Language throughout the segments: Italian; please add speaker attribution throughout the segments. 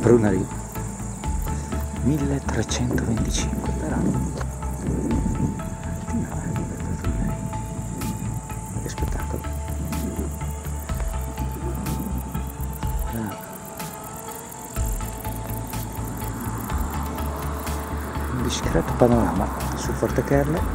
Speaker 1: Brunari 1325 per anno. Che spettacolo. Un discreto panorama sul Forte Kerle.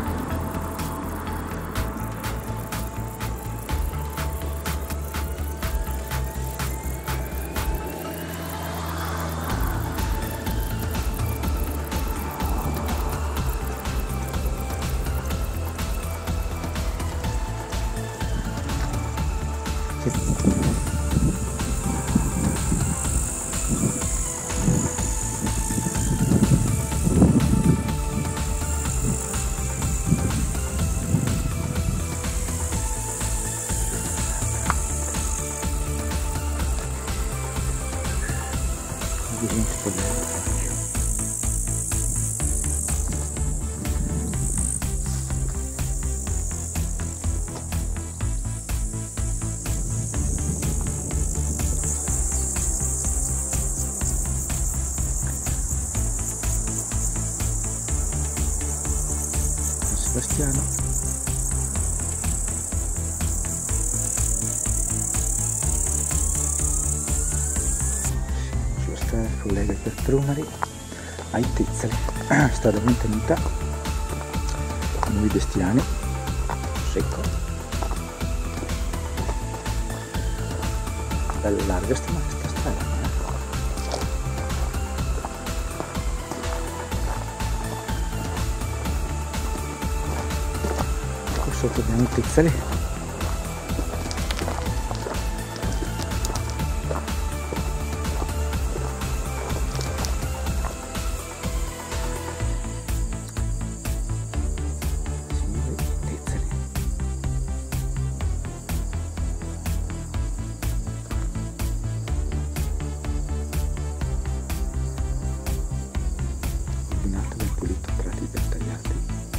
Speaker 1: Sebastiano. Sulla strada che collega per Brunari ai Tizzoli, strada mantenuta, nuovi Bestiani, secco, bella larga sta strada. Sotto abbiamo i Tizzoli. Ordinato ben pulito, tratti ben tagliati.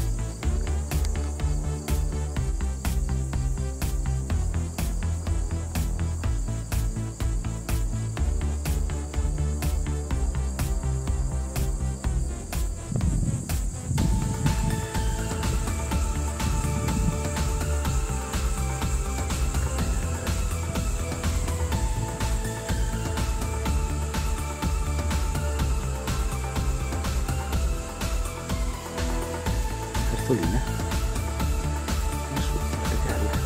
Speaker 1: Cartolina su Forte Kerle.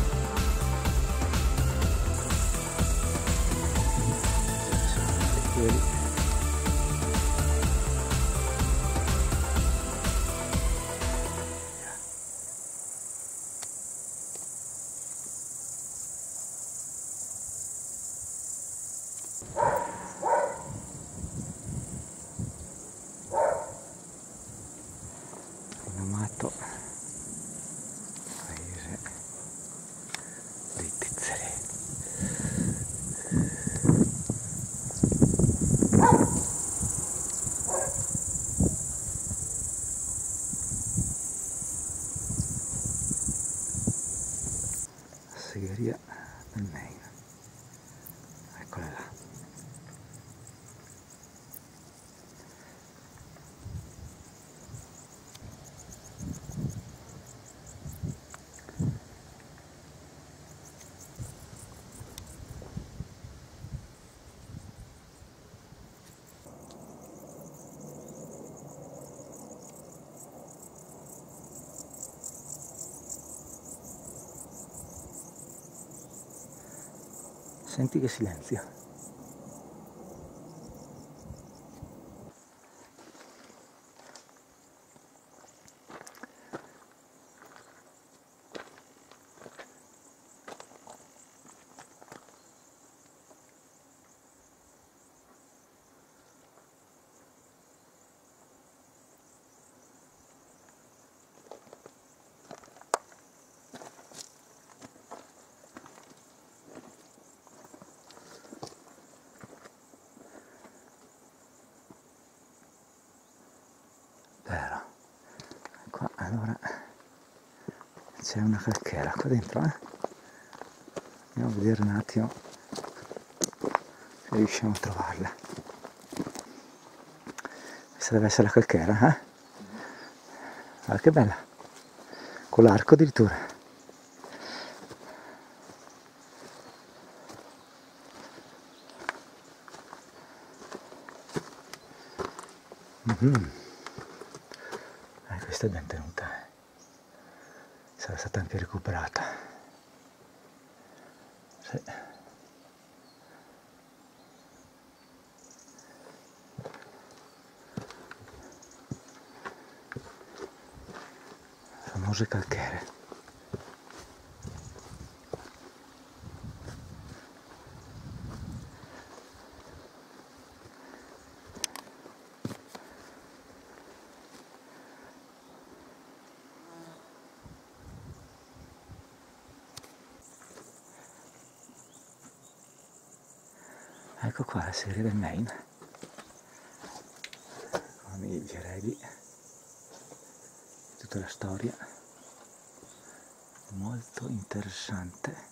Speaker 1: Rinomato paese dei Tizzoli. Segheria del Maine, eccola là. Senti che silenzio. Vero. Qua allora c'è una calchera qua dentro, andiamo a vedere un attimo se riusciamo a trovarla. Questa deve essere la calchera, eh? Guarda che bella, con l'arco addirittura. Questa è ben tenuta, sarà stata anche recuperata. Sì. Famose calcare. Ecco qua la serie del Maine, con i Geredi, tutta la storia, molto interessante.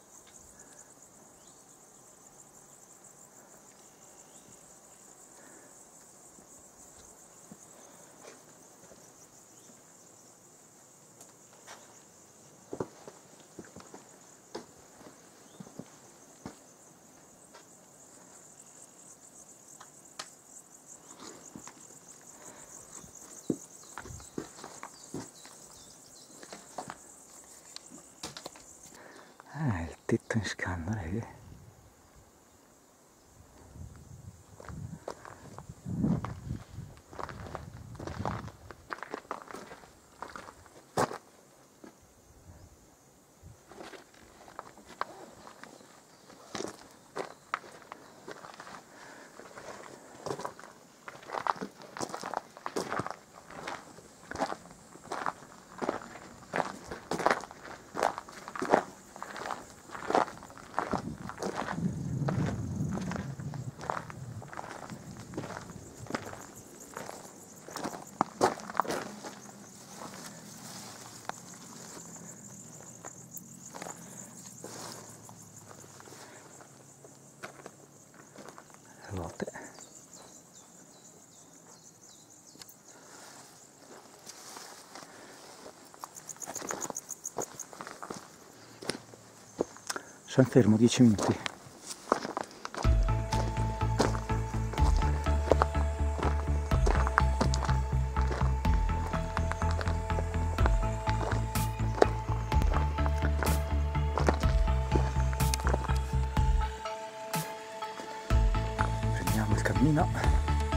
Speaker 1: Il tetto in scandalo, vedi? Ruote. Sono fermo 10 minuti. Prendiamo il cammino.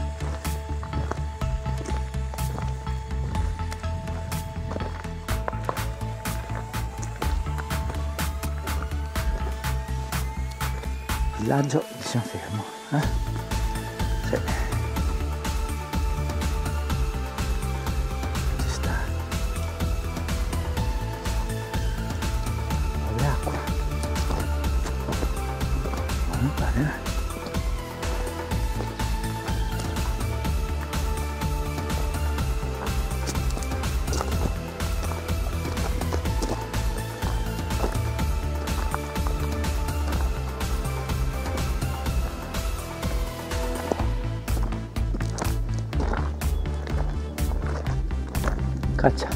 Speaker 1: Villaggio di San Fermo, Sì. Ci sta. Dove acqua? Ma non pare, Caccia.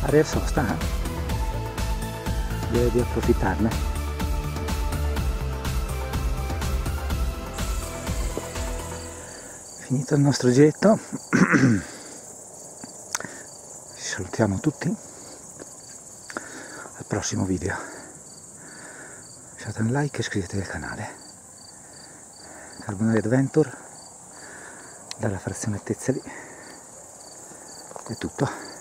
Speaker 1: Area sosta, direi di approfittarne. Finito il nostro giretto, ci salutiamo tutti, al prossimo video, lasciate un like e iscrivetevi al canale. Carbonari Adventure dalla frazione Tezzali è tutto.